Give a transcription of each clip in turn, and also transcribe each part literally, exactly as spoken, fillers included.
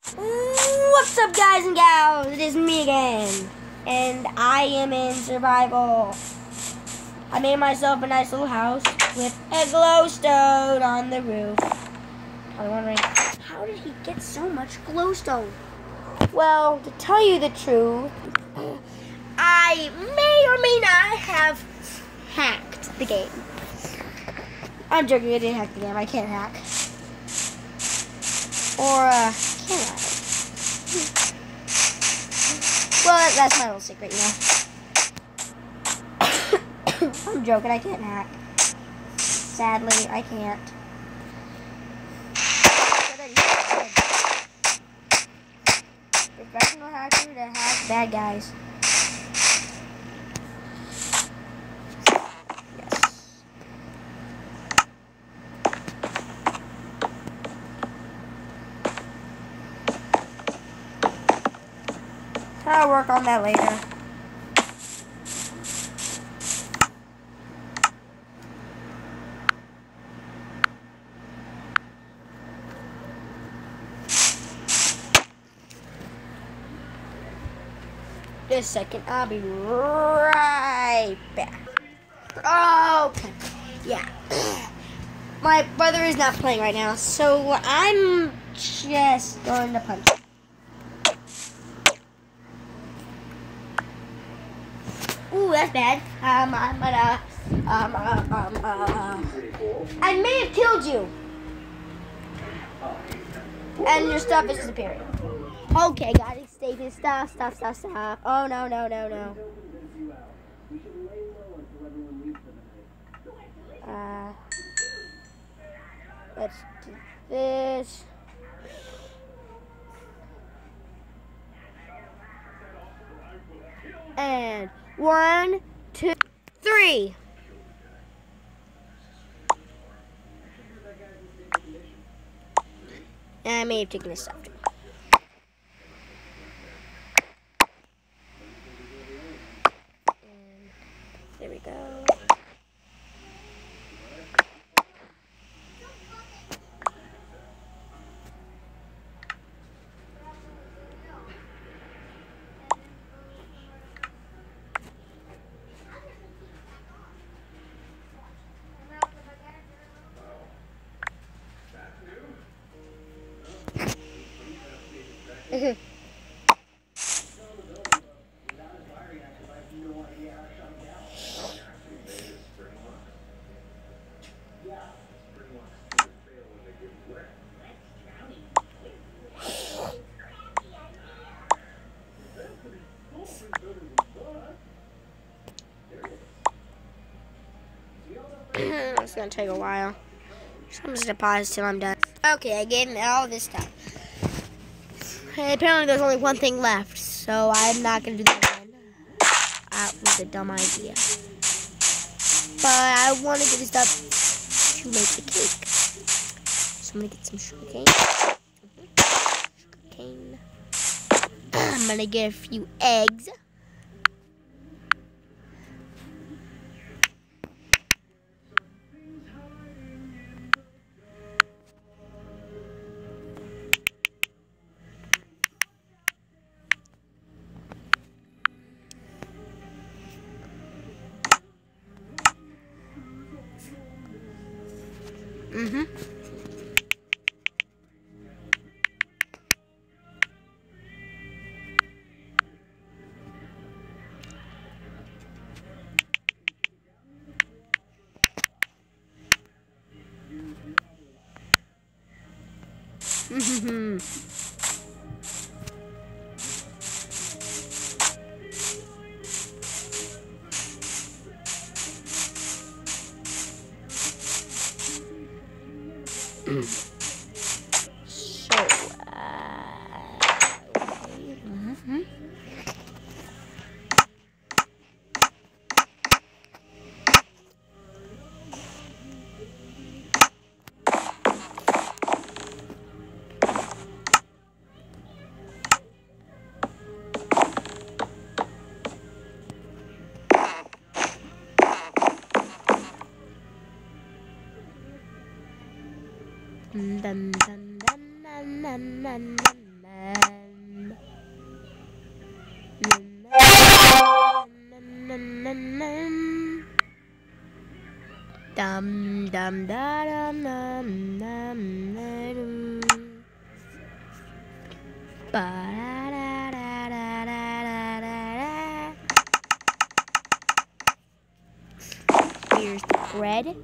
What's up, guys and gals? It is me again, and I am in survival. I made myself a nice little house with a glowstone on the roof. I'm wondering, how did he get so much glowstone? Well, to tell you the truth, I may or may not have hacked the game. I'm joking, I didn't hack the game. I can't hack. Or, uh, can I? Well, that, that's my little secret, you know. I'm joking, I can't hack. Sadly, I can't. Professional hacker that hacks bad guys. I'll work on that later. Just a second, I'll be right back. Okay, yeah. My brother is not playing right now, so I'm just going to punch him. Ooh, that's bad. Um, I'm gonna, um, uh, um, uh, I may have killed you. And your stuff is disappearing. Okay, gotta save his stuff, stuff, stuff, stuff. Oh, no, no, no, no. Uh, let's do this. And one, two, three. And I may have taken this stuff too. And there we go. Mm-hmm. It's gonna take a while. So I'm just gonna pause till I'm done. Okay, I gave him all this stuff. And apparently there's only one thing left, so I'm not gonna do that again. That was a dumb idea. But I want to get this stuff to make the cake. So I'm gonna get some sugar cane. Sugar cane. I'm gonna get a few eggs. Mm-hmm. Mm-hmm. So, uh, okay. Mm-hmm. Dum dum da dum dum dum dum. Ba da da da da da da da. Here's the bread.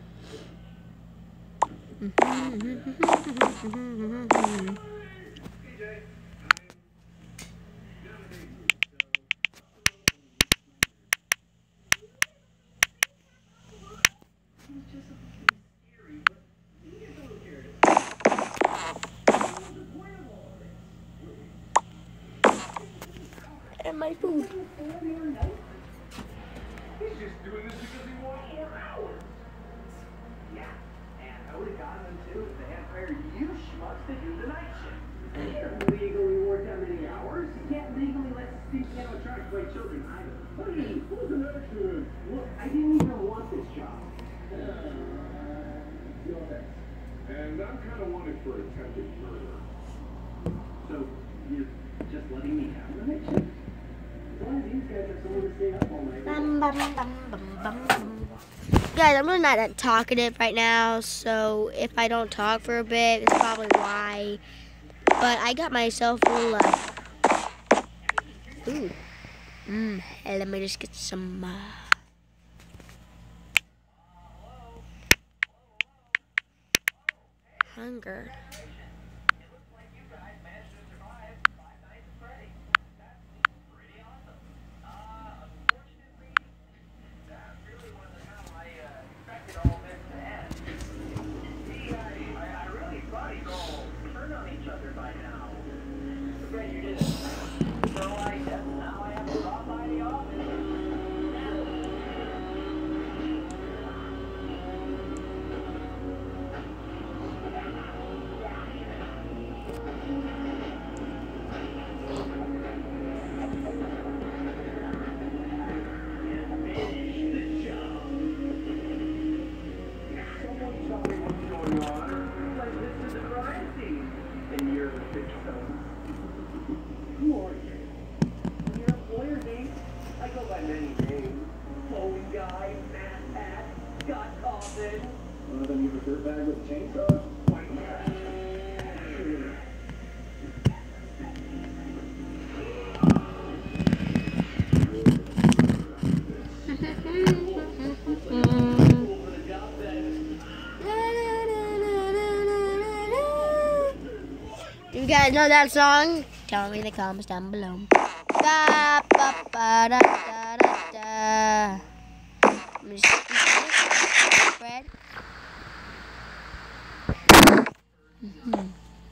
And my food. He's just doing this because he wants more hours. Yeah, and I would have gotten them too if they had hired you schmucks to do the night shift. You can't legally work that many hours. You can't legally let Steve animatronics play children either. Hey, who's an accident? Look, I didn't even want this job. Uh, no thanks. And I'm kind of wanted for attempted murder. So, you're just letting me have the night shift? Bum, bum, bum, bum, bum, bum. Guys, I'm really not that talkative right now, so if I don't talk for a bit, it's probably why. But I got myself a little, uh, ooh, mmm, let me just get some, uh, hunger. One of them you have a dirt bag with a chainsaw? Do you guys know that song? Tell me in the comments down below. Da, ba, ba, da, da, da, da. Let me just bread. Mm-hmm.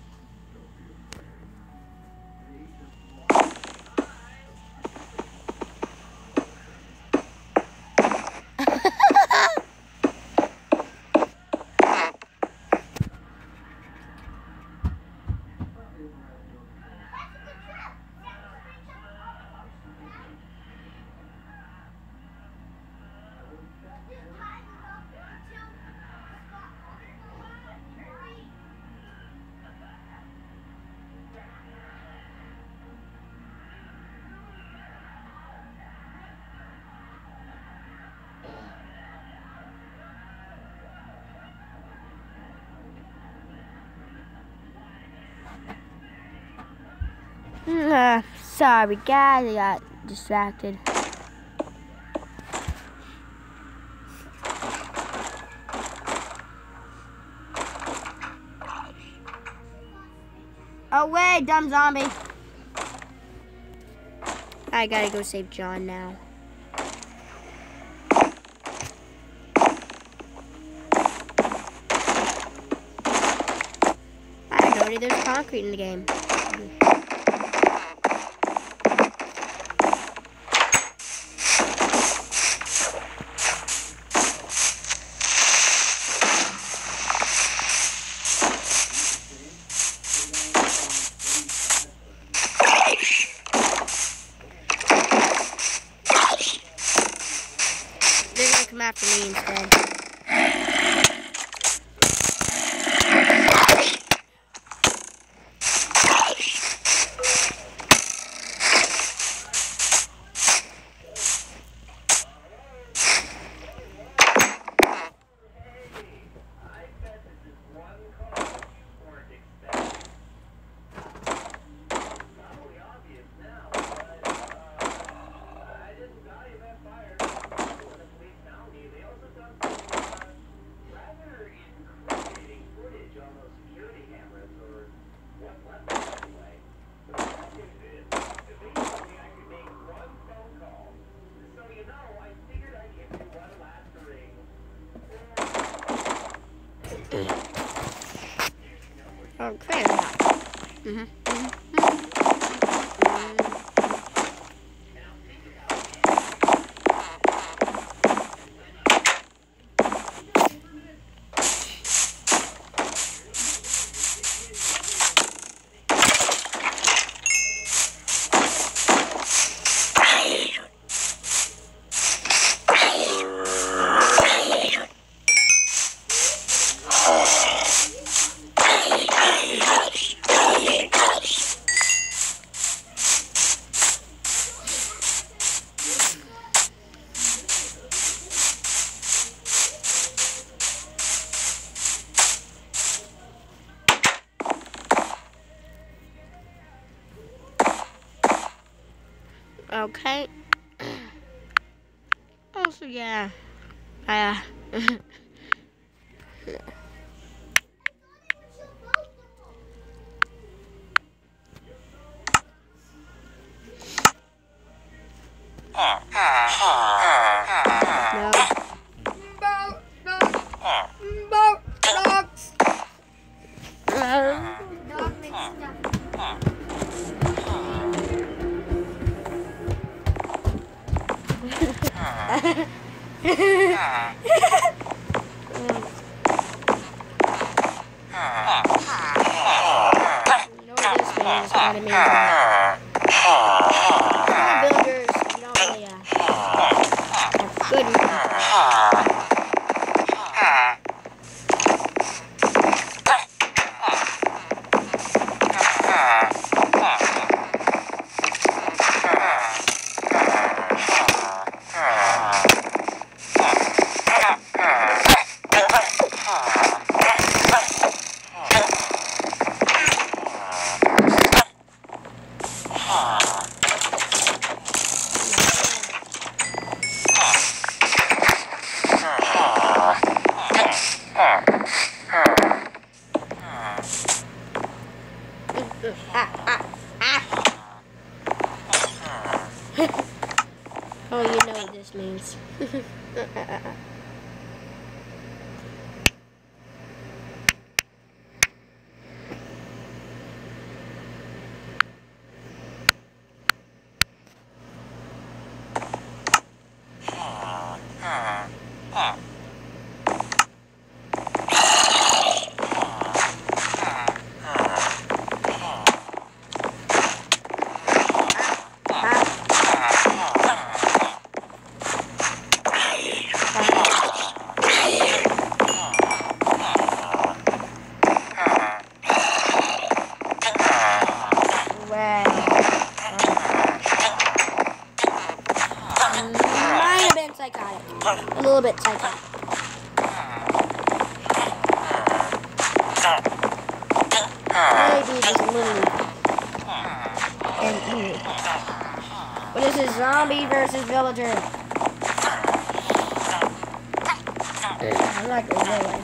Uh, sorry guys, I got distracted. Oh wait, dumb zombie. I gotta go save John now. I know there's concrete in the game. They're gonna come after me instead. Oh, clear it out. Mm-hmm. Mm-hmm. Okay. Oh, so yeah. I, uh, no. Boat dogs. Boat dogs. Dog makes stuff. You know what this means, what I mean by that. Villagers, you don't really uh, have good Oh, you know what this means. A little bit psychotic. Maybe just a little. And ooh. But this is zombie versus villager. I like it really.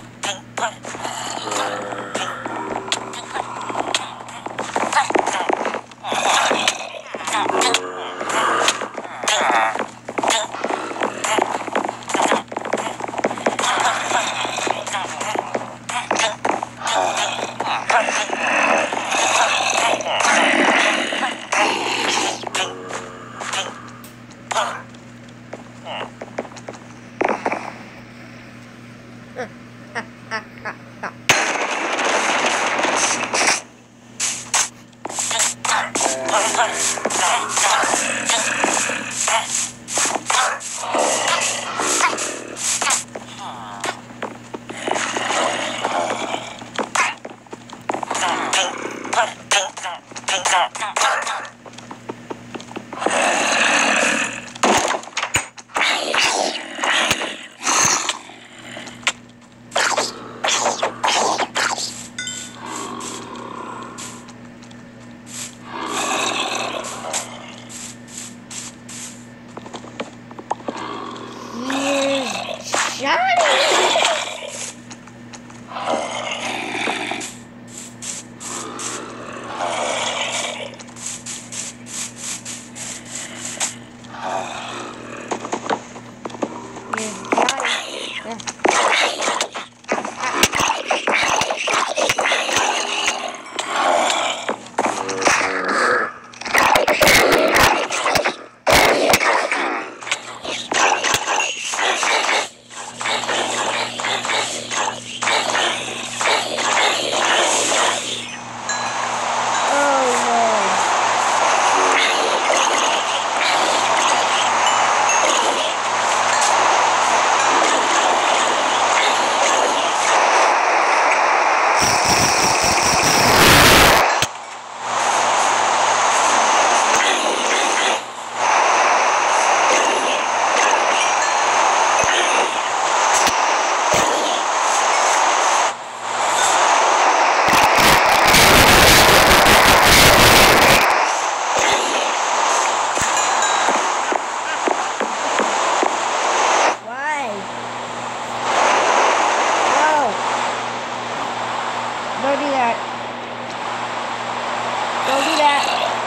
Don't do that.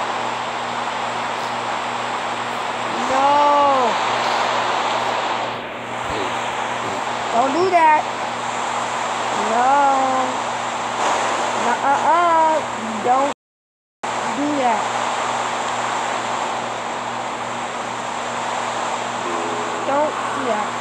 No. Don't do that. No. Uh-uh-uh. Don't do that. Don't do that.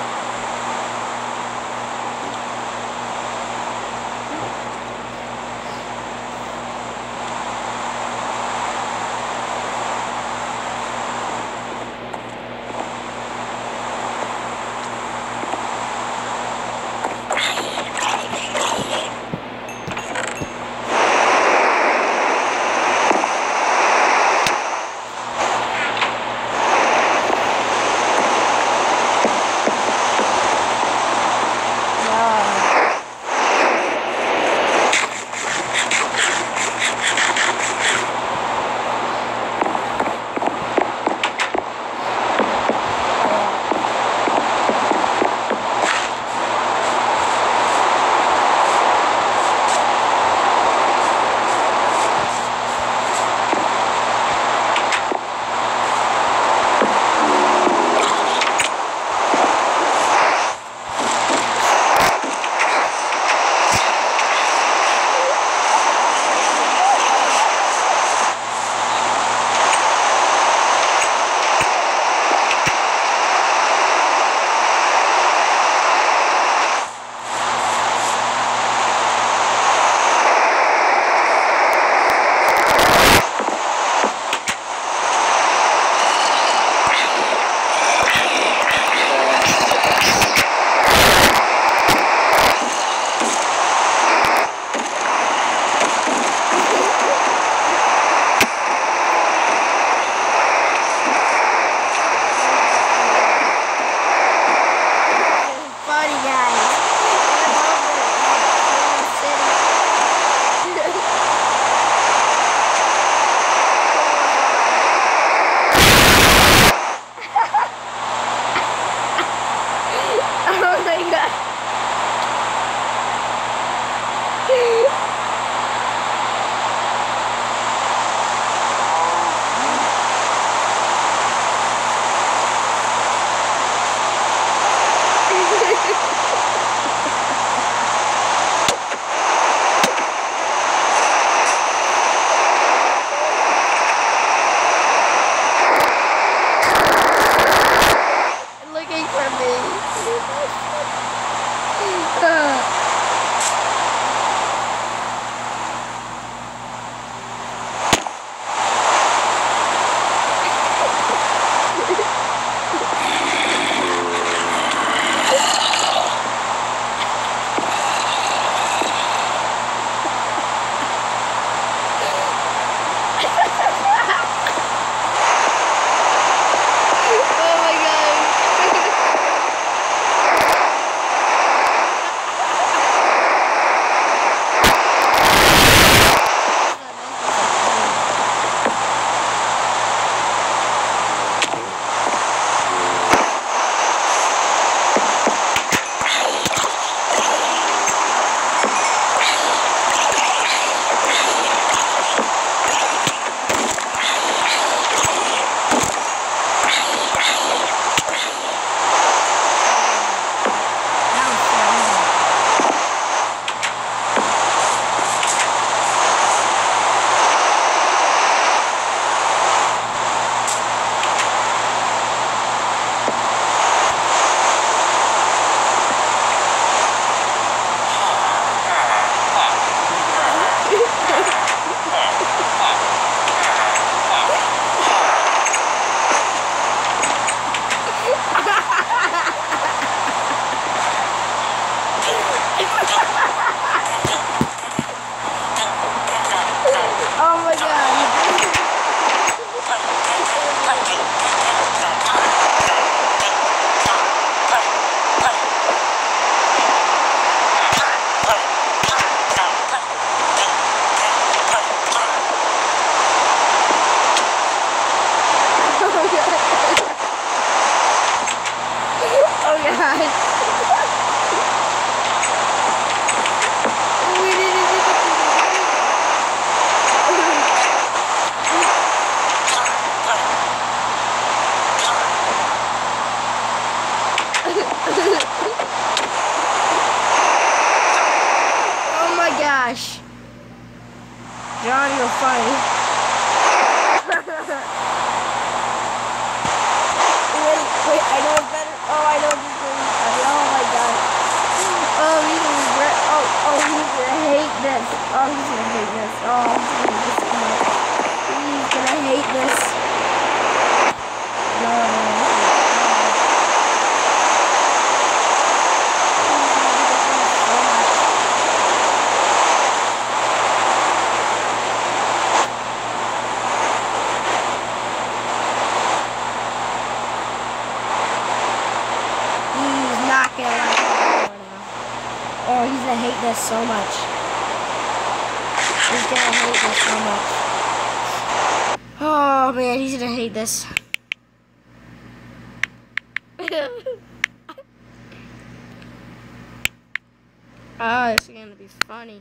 this so much. He's gonna hate this so much. Oh man, he's gonna hate this. Oh, it's gonna be funny.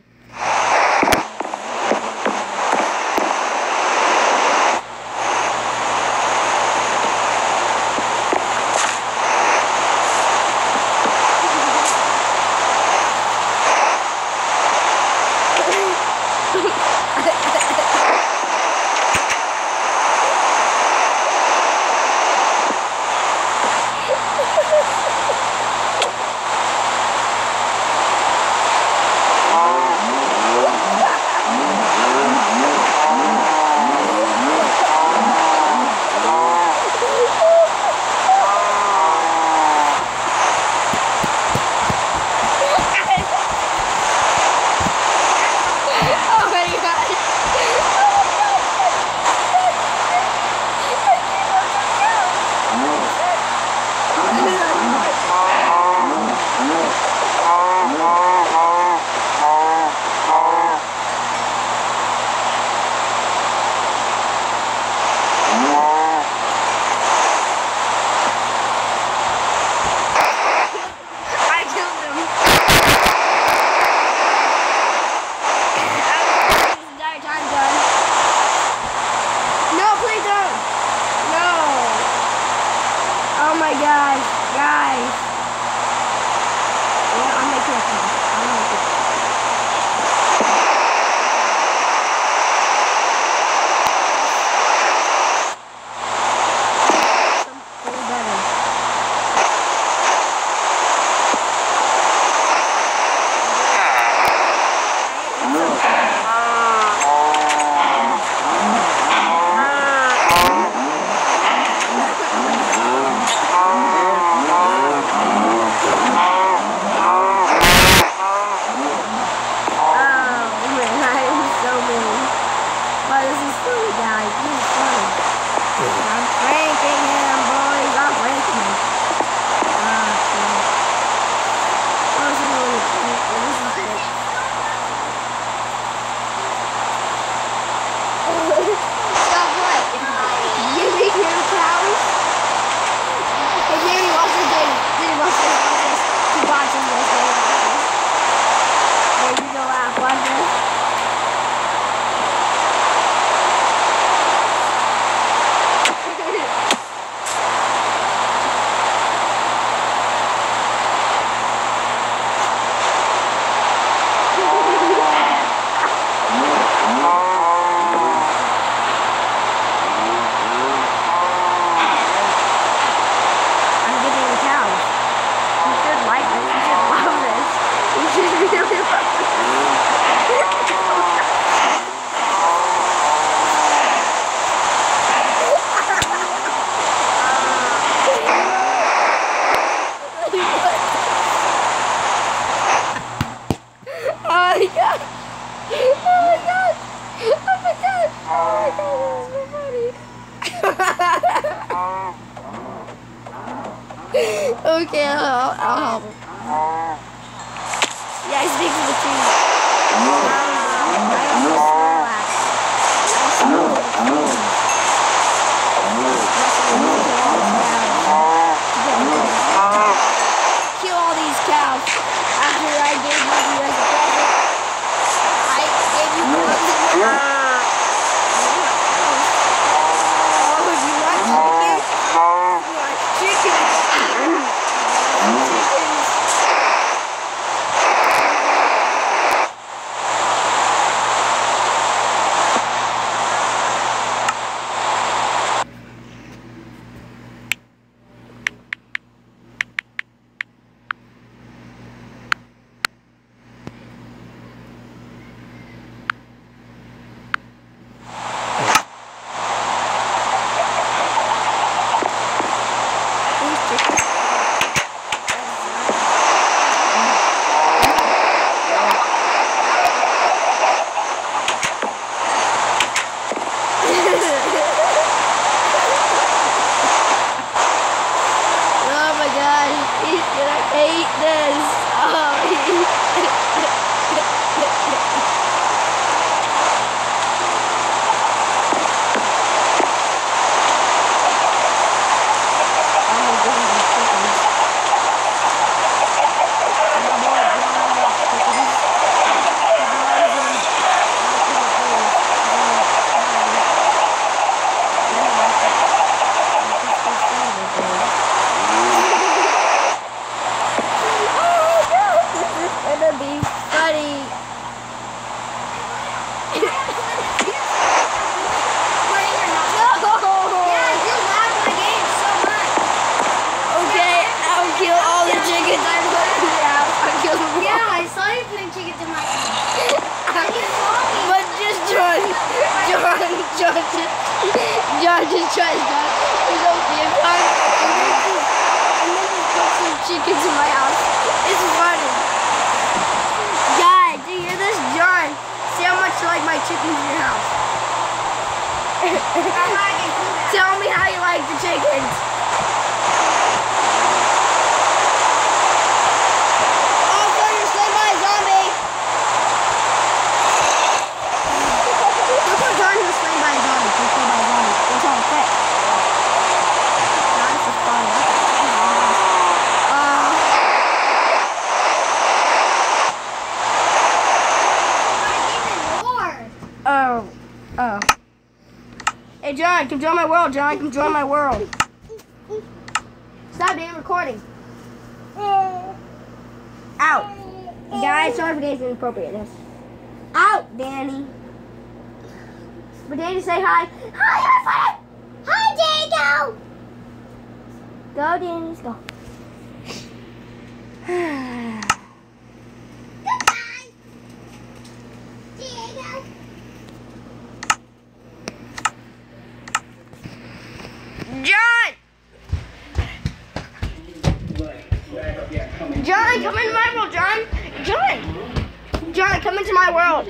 Okay, I'll, I'll help him. Yeah, he's big for the trees. I have a small axe. I small the trees. Kill all these cows. After I gave you as a present, I gave you cows in your house. Oh, you want chicken? You want chicken? Chickens. John just tries to he's over here, John, and then just, and then just put some chickens in my house. It's funny. Guys, do you hear this? John, see how much you like my chickens in your house. Tell me how you like the chickens. Also, you're slain by a zombie. Look what John was slain by a zombie. He's slain by a zombie. It's all quick. This is fun. Uh, oh. Oh. Hey, John, come join my world, John. Come join my world. Stop damn recording. Out. Guys, sorry for Danny's inappropriateness. Out, Danny. But Danny, say hi. Hi, everybody. Hi, Danny, go. Go, Danny, let's go. Goodbye. Diego. John! John, come into my world, John! John! John, come into my world!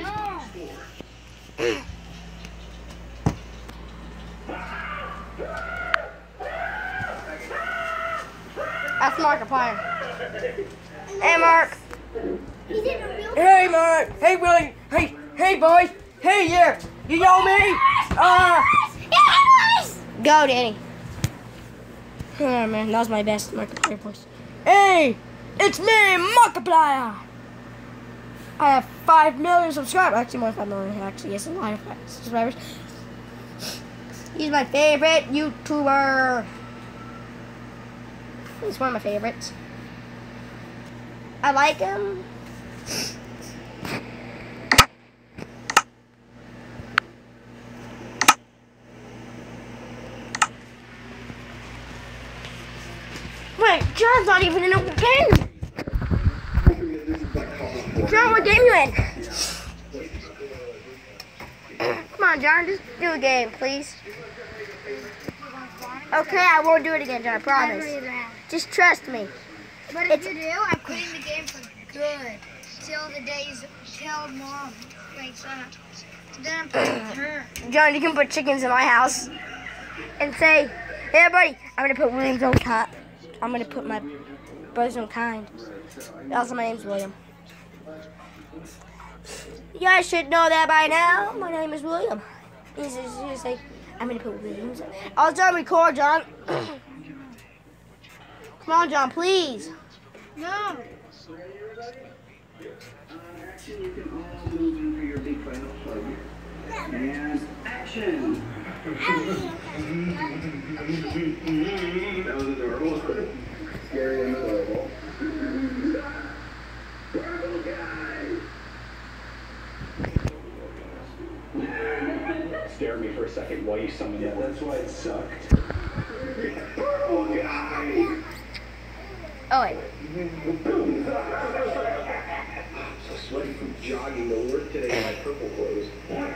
That's Markiplier. Hey, Mark! Hey, Mark! Hey, Willie! Hey, hey, boys! Hey, yeah! You know me? Uh... Go, Danny. Oh, man, that was my best Markiplier voice. Hey! It's me, Markiplier! I have five million subscribers. Actually, more than five million. Actually, yes, a lot of subscribers. He's my favorite YouTuber. He's one of my favorites. I like him. Wait, John's not even in a game. John, what game you in? Come on, John, just do a game, please. Okay, I won't do it again, John, I promise. Just trust me. But if you do, I'm quitting the game for good. Till the days, till mom wakes up. Then I'm playing with her. John, you can put chickens in my house and say, hey, everybody, I'm going to put William's own kind. I'm going to put my brother's own kind. Also, my name's William. You guys should know that by now. My name is William. He's just going to say, I'm going to put William's. I was trying to record, John. Come on, John, please. No. Action, you can all move in for your big final plug. And action! That was adorable. Scary and adorable. Purple guy! Stare at me for a second while you summon that. That's why it sucked. Purple guy! Oh, wait. I'm so sweaty from jogging to work today in my purple clothes.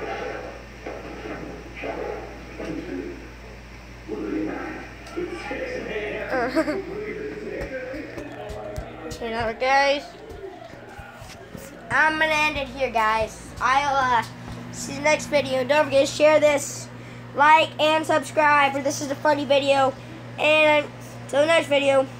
You know, guys, I'm gonna end it here, guys. I'll uh, see you next video. Don't forget to share this, like, and subscribe, for this is a funny video. And until the next video.